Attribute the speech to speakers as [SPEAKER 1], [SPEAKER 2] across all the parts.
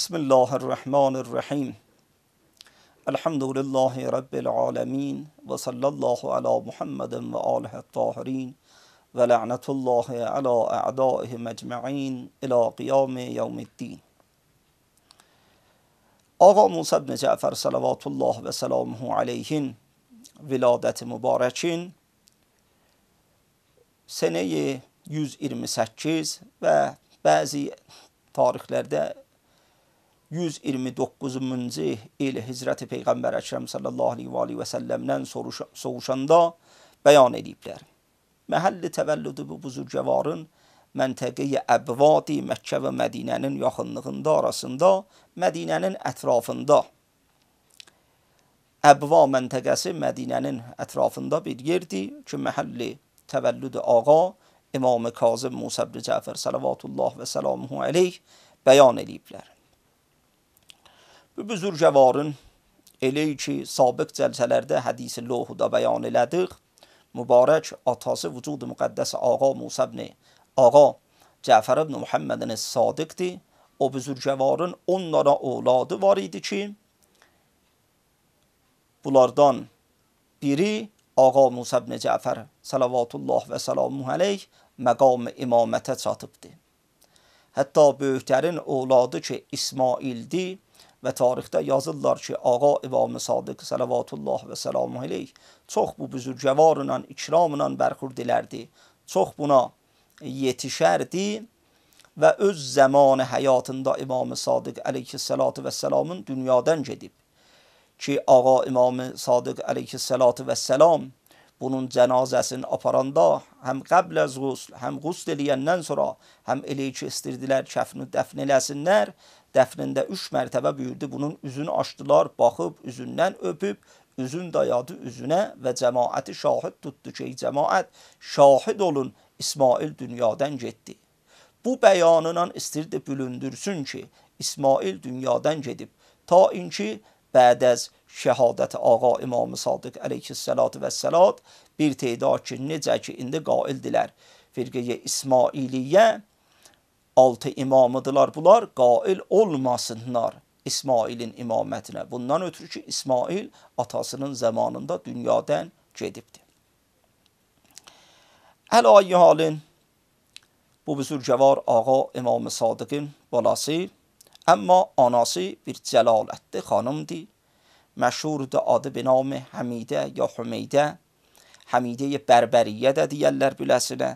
[SPEAKER 1] بسم الله الرحمن الرحیم. الحمد لله رب العالمین و صلی الله علی محمد و آله الطاهرین و لعنت الله علی اعدائهم اجمعین الی قیام یوم الدین. آقا موسی بن جعفر صلوات الله و سلامه علیه ولادت mübarəkin sene 128 və bəzi tarixlərdə 129-cu il Hicrət-i Peyğəmbər Əkrəm sallallahu aleyhi və səlləmdən soruşanda bəyan ediblər. Məhəlli təvəllüdü bu buzurgəvarın məntəqəyə Əbvadi Məkkə və Mədinənin yaxınlığında arasında, Mədinənin ətrafında. Əbva məntəqəsi Mədinənin ətrafında bir yerdir ki, məhəlli təvəllüdü ağa İmam-ı Kazım Musa ibn Cəfər salavatullah və selamuhu aleyh bəyan ediblər. Bu buzurgəvarın elə ki, sabiq cəlsələrdə hədisi lohuda bəyan elədik, mübarək atası vücud-u müqəddəs ağa Musa ibn ağa Cəfər ibn Muhammedin Sadiqdir. O buzurgəvarın onlara ovladı var idi ki, bunlardan biri ağa Musa ibn Cəfər salavatullah və selamuhu aleyh məqam imamətə çatıbdır. Hətta böyüklərin ovladı ki, İsmaildir və tarixdə yazırlar ki, ağa İmam-ı Sadiq salavatullah və selamuhu aleyh çox bu buzurgəvarla, ikramla bərxurd elərdi, çox buna yetişərdi və öz zamanı həyatında İmam-ı Sadiq aleyhissalatu və selamın dünyadan gedib. Ki, ağa İmam-ı Sadiq aleyhissalatu və selam bunun cənazəsini aparanda həm qəbl az qusl, həm qusl eləyəndən sonra həm elə ki, istirdilər kəfni dəfn eləsinlər, dəfnində 3 mərtəbə buyurdu, bunun üzünü açdılar, baxıb, üzündən öpüb, üzün dayadı üzünə və cəmaəti şahid tutdu ki, cəmaət şahid olun, İsmail dünyadan getdi. Bu bəyanla istirdi bülündürsün ki, İsmail dünyadan gedib, ta inki bəd az şəhadət ağa İmam-ı Sadiq aleyhissalatu və səlat bir teydad ki, necə ki, indi qaildilər firqəyə İsmailiyyə, 6 imamıdırlar bunlar, qail olmasınlar İsmailin imamətinə. Bundan ötürü ki, İsmail atasının zamanında dünyadan gedibdir. Əl-ayyi halin bu buzurgəvar ağa İmam-ı Sadiqin balası, amma anası bir cəlalətli xanımdır. Məşhurdur adı binamı Həmidə ya Hümeydə. Həmidə-i Bərbəriyyə də deyərlər biləsinə.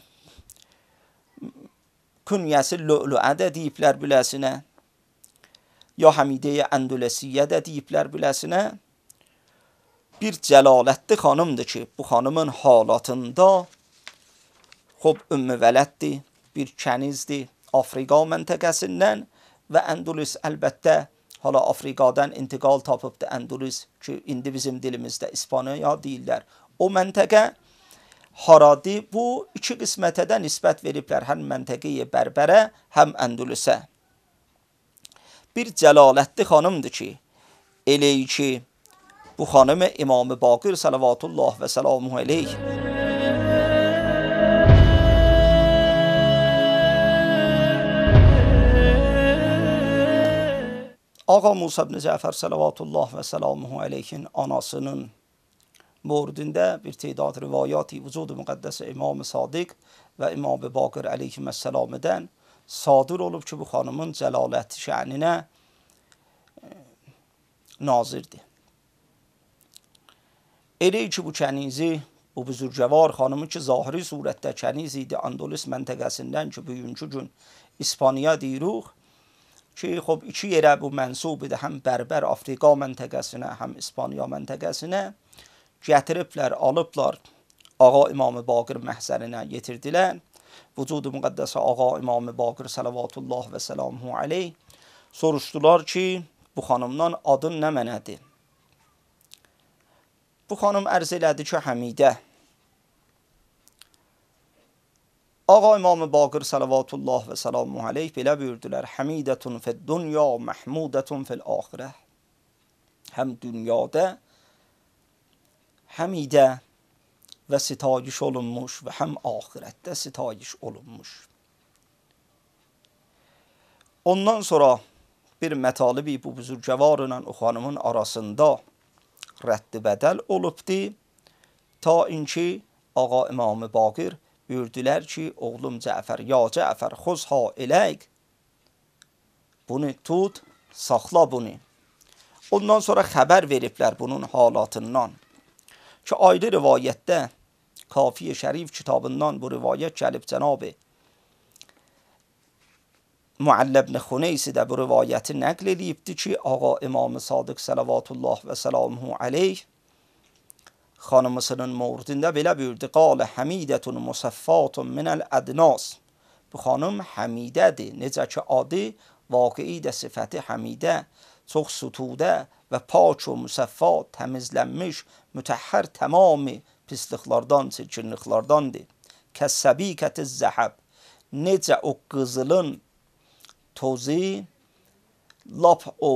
[SPEAKER 1] Künyəsi Lü'lüə də deyiblər biləsinə. Ya Həmidə-i Əndüləsiyyə də deyiblər biləsinə. Bir cəlalətli xanımdır ki, bu xanımın halatında xub ümmü vələddir, bir kənizdir Afrika məntəqəsindən və Əndülüs əlbəttə hala Afrikadan intiqal tapıbdır. Əndülüs ki, indi bizim dilimizdə İspaniya deyirlər. O məntəqə haradı, bu iki qismətə də nisbət veriblər, həm məntəqəyə Bərbərə, həm Əndülüsə. Bir cəlalətli xanımdır ki, elə ki, bu xanımı İmam-ı Baqir salavatullah və selamuhu aleyh Ağa Musa ibn Cəfər salavatullah və selamuhu aleyhin anasının موردində bir teydad rivayati vücud-u müqəddəs İmam-ı Sadiq və İmam-ı Baqir aleyhisselam'dan sadır olub ki, bu xanımın cəlalət şəninə nazirdir. Elə ki, bu kənizi, bu buzurgəvar xanımı ki, zahiri surətdə kəniz idi, Andalus məntəqəsindən ki, bugünkü gün İspaniya deyirik ki, xub iki yerə bu mənsub idi, həm Bərbər Afrika məntəqəsinə, həm İspaniya məntəqəsinə gətiriblər, alıblar, ağa İmam-ı Baqir məhzərinə yetirdilər. Vücud-u müqəddəsə ağa İmam-ı Baqir salavatullah və selamuhu aleyh soruşdular ki, bu xanımdan adın nə mənədir? Bu xanım ərz elədi ki, Həmidə. Ağa İmam-ı Baqir salavatullah və selamuhu aleyh belə buyurdular, Həmidətun fid-dunya, məhmudətun fil-axirə. Həm dünyada Həmidə və sitayiş olunmuş və həm ahirətdə sitayiş olunmuş. Ondan sonra bir mətalibi bu buzurgəvarla o xanımın arasında rədd bədəl olubdi. Ta inki Ağa İmam-ı Baqir buyurdular ki, oğlum Cəfər, ya Cəfər, xuzha eləyk, bunu tut, saxla bunu. Ondan sonra xəbər veriblər bunun halatından ki, ayrı rivayətdə Kafi Şərif kitabından bu rivayət gəlib. Cənab-ı Mualla ibn Xuneysi də bu rivayəti nəql edibdir ki, Ağa İmam Sadiq salavatullah və salamuhu aleyh xanımısının mordində belə buyurdu: Qalə Həmidətun musaffatun minəl ədnas. Bu xanım Həmidədir. Necə ki adı vaqi'i də sifəti Həmidə, çox sutudə və pak və musaffat, təmizlənmiş, mütəhhər tamamı pisliklardan, çirkinliklardandır. Kəssəbikətiz zəhəb. Necə o qızılın tozu, lap o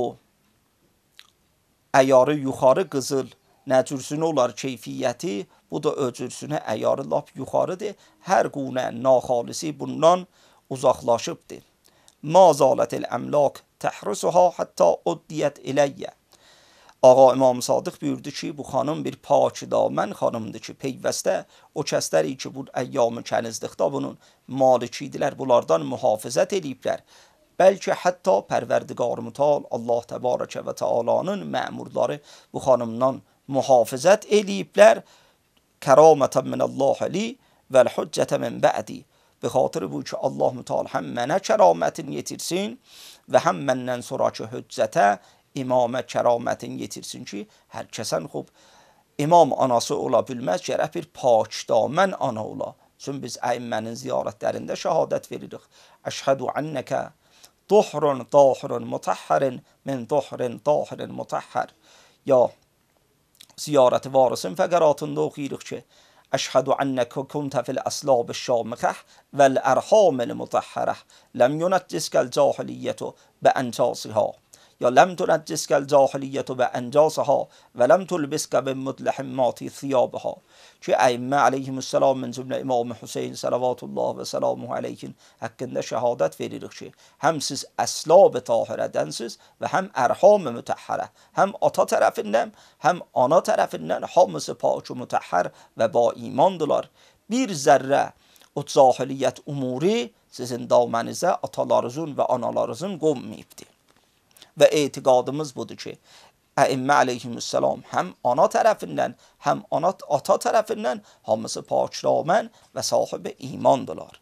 [SPEAKER 1] əyarı yuxarı qızıl nəcürsünə olar keyfiyyəti, bu da öcürsünə əyarı lap yuxarıdır. Hər qunə naxalisi bundan uzaqlaşıbdır. Ma zalətəl əmlak təhrisuha hətta uddiyyət eləyyə. Ağa İmam Sadiq buyurdu ki, bu xanım bir pak damən xanımdır ki, peyvəstə o kəsləri ki, bu əyyam-ı kənizlikdə bunun malikidirlər, bunlardan mühafizət ediblər. Bəlkə hətta Pərverdigar Mütal Allah Təbarəkə və Teala'nın məmurları bu xanımdan mühafizət ediblər. Kəramətən minəllahi li vəl hüccətə min bə'di. Be xatır bu ki, Allah Mütal həm mənə kəramətin yetirsin və həm məndən sonraki hüccətə, imamə kəramətin yetirsin ki, hər kəsən xub imam anası ola bilməz, gərək bir pakdamən ana ola. Çünki biz əyimmənin ziyarətlərində şəhadət veririk. Əşhədu annəkə duhrun dahirun mutahharin min duhrin dahirin mutahhar. Ya ziyarəti varisın fəqəratında oxuyuruq ki, əşhədu annəkə kuntə fil əslab-ı şamixəh vəl ərhamil mutahhərəh ləm yunəccizkəl cahiliyyətu bə əncasihə. Ya ləm tunəccizkəl cahiliyyətu bə əncasihə və ləm tulbiskə bə mudləhimməti thiyabihə. Ki, əyimmə aleyhimussalam min cümlə İmam-ı Hüseyin salavatullah və salamuhu aleyhin haqqında şəhadət veririk ki, həm siz əslab-ı tahirədənsiz və həm ərham-ı mütəhhərə, həm ata tərəfindən, həm ana tərəfindən hamısı pak-ı mütəhhər və ba imandılar. Bir zərrə o cahiliyyət umuri sizin damənizə atalarınızın və analarınızın qonmayıbdır. Və etiqadımız budur ki, əimmə aleyhimussalam həm ana tərəfindən, həm ata tərəfindən hamısı pakramən və sahibi imandılar.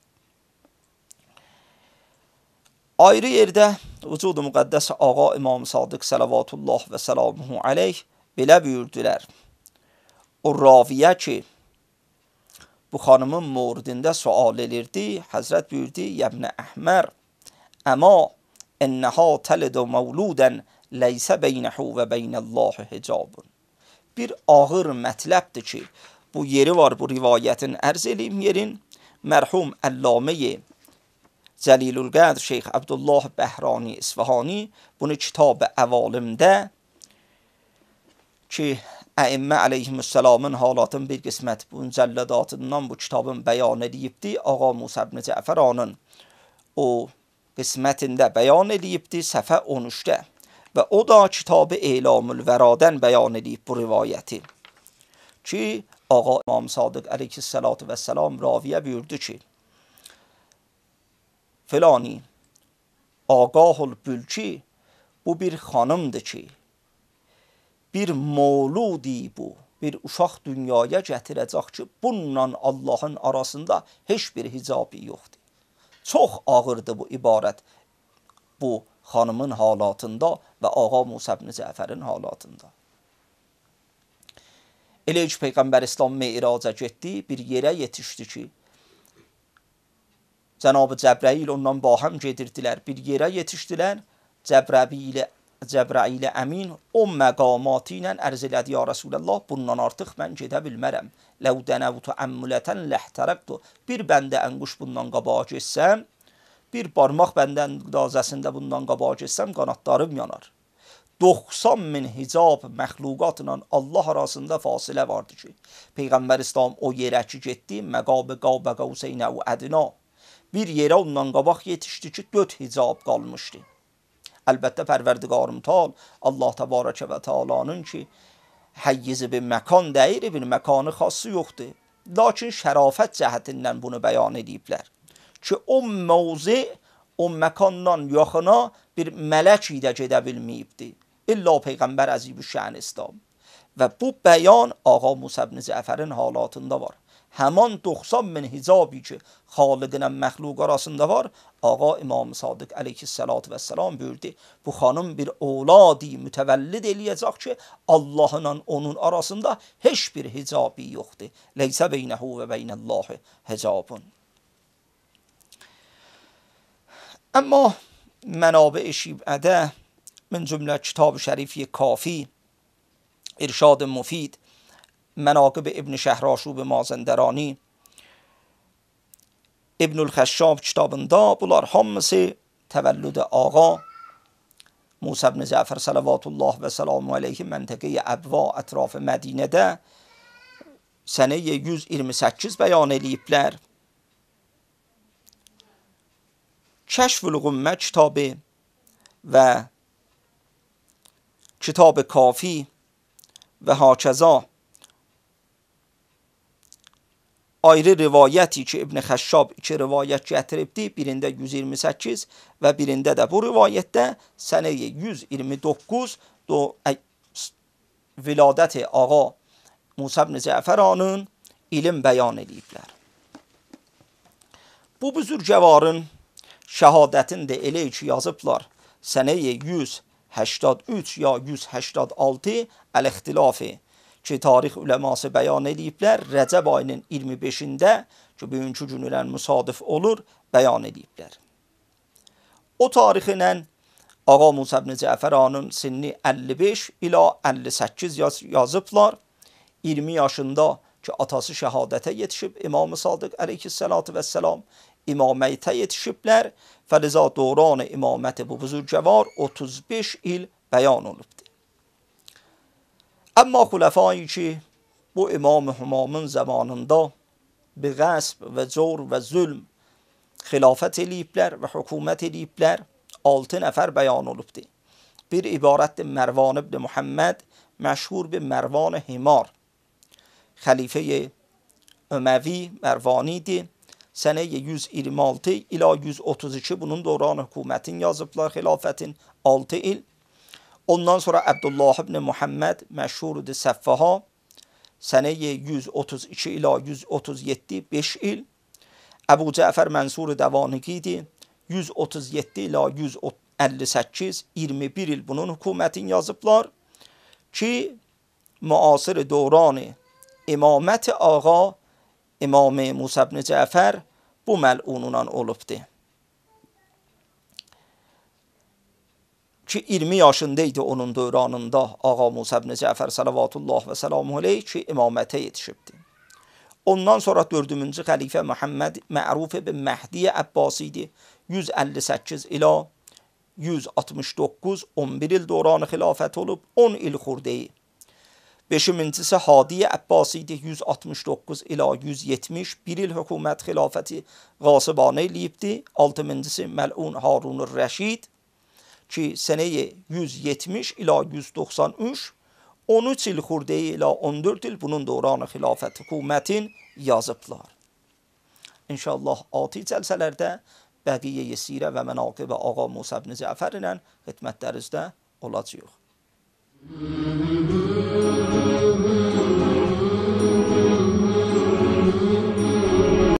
[SPEAKER 1] Ayrı yerdə vücud-u müqəddəs Ağa İmam Sadiq salavatullah və salamuhu aleyh belə buyurdular. O raviyə ki, bu xanımın mordində sual edirdi, Həzrət buyurdu, Yəbnə Əhmər, əma ennəhə təlidu məvludən leysə beynəhu və beynəllahi hicabun. Bir ağır mətləbdir ki, bu yeri var, bu rivayətin ərz eləyim yerin. Mərhum Əllamə-i Cəlilülqədr Şeyx Abdullah Bəhrani İsfahani bunu kitab-ı əvalimdə ki, əimmə aleyhimussalamın halatın bir qismət bu mücəllədatından bu kitabın bəyan edibdi. Ağa Musa ibn Cəfəranın o qismətində bəyan edibdi, səhifə 13-də və o da kitab-ı Elamül Vəradən bəyan edib bu rivayəti ki, Ağa İmam Sadiq əleyhissalatu vəssalam raviyə buyurdu ki, filani Ağahul Bülki, bu bir xanımdır ki, bir mevludi bu, bir uşaq dünyaya gətirəcək ki, bununla Allahın arasında heç bir hicabi yoxdur. Çox ağırdır bu ibarət bu xanımın halatında və Ağa Musa ibn Cəfərin halatında. Elə ki, Peyğəmbər İslam meiraca getdi, bir yerə yetişdi ki, Cənab-ı Cəbrail ondan bahəm gedirdilər, bir yerə yetişdilər, Cəbrail əmin o məqamatı ilə ərz elədi, ya Rasulallah, bundan artıq mən gedə bilmərəm. Ləv dənəvtu əmmülətən ləhtərəqdu. Bir bəndə ənquş bundan qabağa geçsəm, bir barmaq bəndən qidazəsində bundan qabağa geçsəm, qanatlarım yanar. 90 min hicab məxluqatla Allah arasında fasilə vardı ki, Peyğəmbər İslam o yerə ki getdi, məqabı qavbə qavseynə və ədna. Bir yerə ondan qabaq yetişdi ki, 4 hicab qalmışdı. Əlbəttə Pərverdigarım Taal Allah Təbarəkə və Təalanın ki həyyizi bir məkan deyir, bir məkanı xası yoxdur. Lakin şərafət cəhətindən bunu bəyan ediblər ki o mövzi o məkandan yaxına bir mələk də gedə bilməyibdi. İlla Peyğəmbər Əzimüşşən İslam. Və bu bəyan Ağa Musa ibn Cəfərin halatında var. Həman 90.000 hicabı ki xaliqlə məxluq arasında var, Ağa İmam Sadiq əleyhissalatu vesselam buyurdu, bu xanım bir oğladi mütəvəllid eləyəcək ki Allahla onun arasında heç bir hicabı yoxdur. Leysə beynəhu və beynəllahi hicabun. Amma mənabə-i şibədə من جمله کتاب شریفی کافی، ارشاد مفید، مناقب ابن شهرآشوب مازندرانی، ابن الخشاب kitabında bunlar hamısı təvəllüd Ağa Musa ibn Cəfər salavatullah və salamu aleyhi məntəqəyə Əbva ətrafı Mədinədə sənəyə 128 bəyan eləyiblər. Kəşf-ül-Qümmə kitabı və kitab Kafi və hakəza ayrı rivayəti ki İbn Xəşşab 2 rivayət gətiribdi, birində 128 və birində də bu rivayətdə sənəyə 129 viladət Ağa Musa ibn Cəfəranın ilim bəyan ediblər. Bu büzürgəvarın şəhadətini də elə ki yazıblar sənəyə 183 ya 186 əl-ixtilafı ki tarix uləması bəyan ediblər, Rəcəb ayının 25-də ki bugünkü gün ilə müsadif olur, bəyan ediblər. O tarixlə Ağa Musa ibn Cəfəranın sinni 55 ila 58 yazıblar. 20 yaşında ki atası şəhadətə yetişib, İmam-ı Sadiq əleyhissalatu vesselam imamətə yetişiblər. Fəliza dövran imaməti bu buzurgəvar 35 il bəyan olubdur. Amma xulafayı ki bu İmam-ı Hümamın zamanında bir qəsb və cor və zülm xilafət eləyiblər və hökumət eləyiblər, 6 nəfər bəyan olubdur. Bir ibarətdir Mərvan ibn Muhammed, məşhur bir Mərvan Himar, xəlifə Öməvi Mərvanidir. Sənəyə 126 ila 132 bunun dövran hökumətin yazıblar, xilafətin 6 il. Ondan sonra Abdullah ibn Muhammed məşhurdur Səffaha, sənəyə 132 ila 137 5 il. Əbu Cəfər Mənsur Dəvaniqidir, 137 ila 158 21 il bunun hökumətin yazıblar ki müasir dövran imamət Ağa İmam Musa ibn Cəfər bu məlunundan olubdur. Ki 20 yaşındaydı onun dövranında Ağa Musa ibn Cəfər salavatullah və salamu aleyh ki imamətə yetişibdi. Ondan sonra 4-cü xəlifə Muhammed Məruf ibn Məhdi Əbbasidir, 158 ila 169 11 il dövranı xilafət olub, 10 il xurdeyi. 5-ci Hadi Əbbasidir, 169 ila 170 1 il hökumət xilafəti qasıbanə eləyibdi. 6-cısı Məlun Harun Rəşid ki sənəyə 170 ila 193 13 il xurdeyi ila 14 il bunun dövranı xilafət hökumətin yazıblar. İnşallah ati cəlsələrdə bəqiyyə sirə və mənaqib Ağa Musa ibn Cəfər ilə xidmətlərinizdə olacaq.